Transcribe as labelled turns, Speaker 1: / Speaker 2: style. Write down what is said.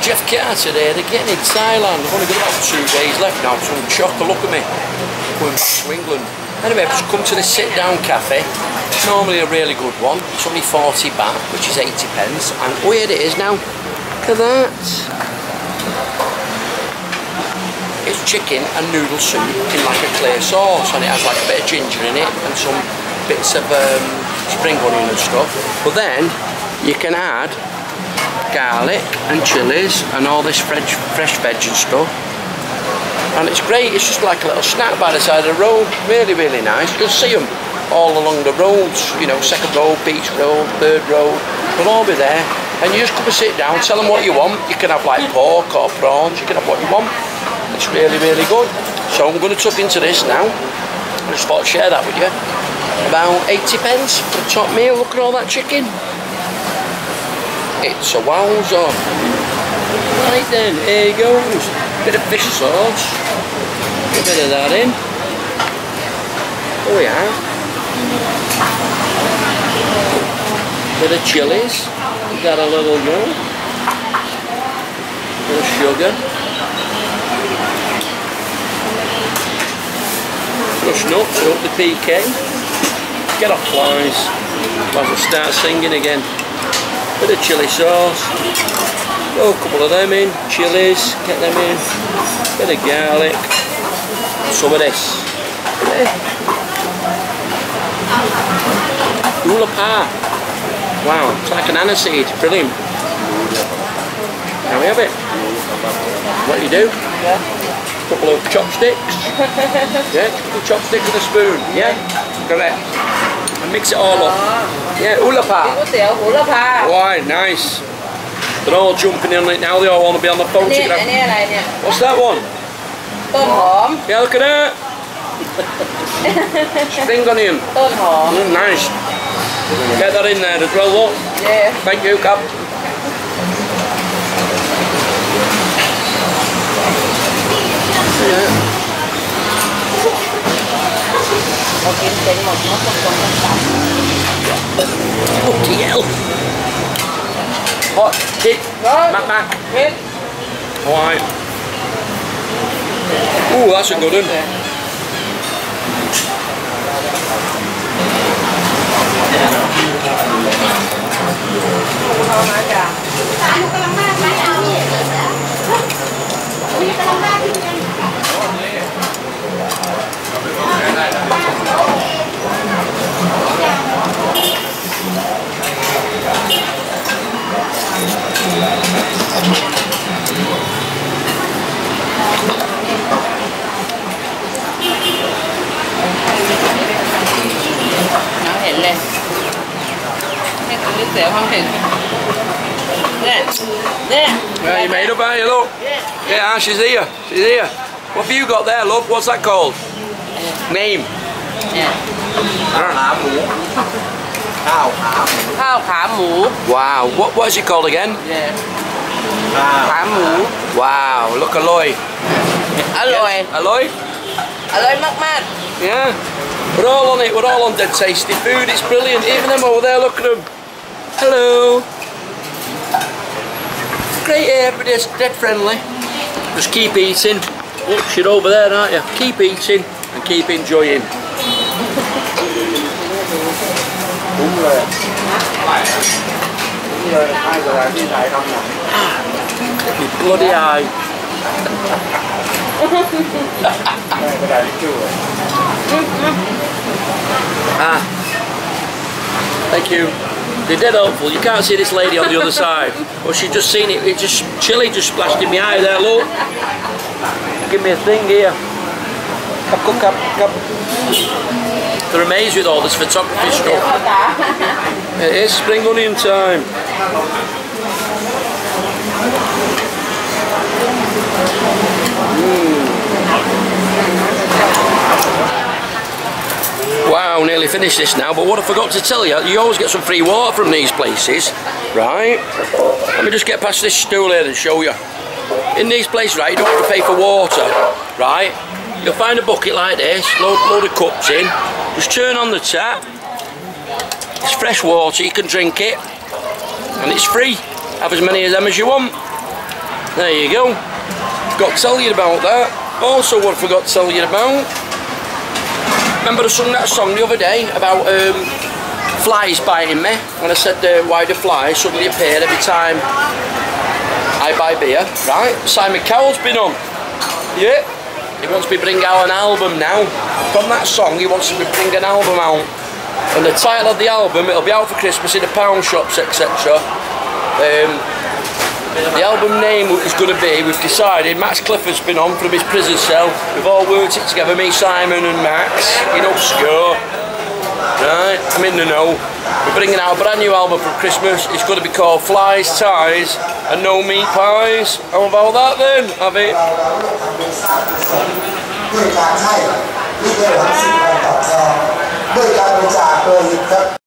Speaker 1: Geoff Carter there again in Thailand. I've only got about 2 days left now, so I'm shocked. Look at me, going back to England. Anyway, I've just come to the sit-down cafe. It's normally a really good one. It's only 40 baht, which is 80 pence. And oh, here it is now. Look at that. It's chicken and noodle soup in like a clear sauce, and it has like a bit of ginger in it and some bits of spring onion and stuff. But then you can add garlic and chilies and all this fresh veg and stuff, and it's great. It's just like a little snack by the side of the road. Really, really nice. You'll see them all along the roads, you know, 2nd road, Beach Road, 3rd road, they'll all be there, and you just come and sit down, tell them what you want. You can have like pork or prawns, you can have what you want. It's really, really good. So I'm going to tuck into this now. I just thought I'd share that with you. About 80 pence for a top meal. Look at all that chicken. It's a wowzer. Right then, here goes. Bit of fish sauce. A bit of that in. Oh yeah. Bit of chilies. Got a little more. Bit of sugar. Crushed nuts, up the PK. Get off flies. As I start singing again. Bit of chilli sauce. Throw a couple of them in. Chilies, get them in. Bit of garlic. Some of this. Hahahha. Wow, it's like an aniseed. Brilliant. Now we have it. What you do? Yeah. Couple of chopsticks. Yeah, couple of chopsticks with a spoon. Yeah, correct. And mix it all up. Yeah, hahahha. Why, nice. They're all jumping in on it now. They all want to be on the phone. What's that one? Yeah, look at that. Spring onion. Nice. Get that in there as well, look. Yeah. Thank you, Cap. Bloody hell! Hot, hit, mac. Alright. Ooh, that's a good one. Well, you made up, are you, look? Yeah, she's here. She's here. What have you got there, love? What's that called? Name? Wow. What is it called again? Wow. Look, Aloy. Aloy? Yeah. We're all on it. We're all on dead tasty food. It's brilliant. Even them over there, look at them. Hello. Great here, everybody's dead friendly. Just keep eating. Look, you're over there, aren't you? Keep eating and keep enjoying. Bloody eye. Thank you. They're dead helpful. You can't see this lady on the other side. Well, she's just seen it. It just chili just splashed in my eye there. Look. Give me a thing here. Cup. They're amazed with all this photography stuff. It is spring onion time. Wow, nearly finished this now, but what I forgot to tell you, you always get some free water from these places, right? Let me just get past this stool here and show you. In these places, right, you don't have to pay for water, right? You'll find a bucket like this, load of cups in, just turn on the tap, it's fresh water, you can drink it, and it's free. Have as many of them as you want. There you go. Forgot to tell you about that. Also, what I forgot to tell you about. Remember I sung that song the other day about flies biting me, and I said why do flies suddenly appear every time I buy beer, right? Simon Cowell's been on. Yeah. He wants me to bring out an album now. From that song, he wants me to bring an album out. And the title of the album, it'll be out for Christmas in the pound shops, etc. The album name is going to be, we've decided, Max Clifford's been on from his prison cell. We've all worked it together, me, Simon and Max. You know, score. Right, I'm in the know. We're bringing out a brand new album for Christmas. It's going to be called Flies, Ties and No Meat Pies. How about that then? Have it?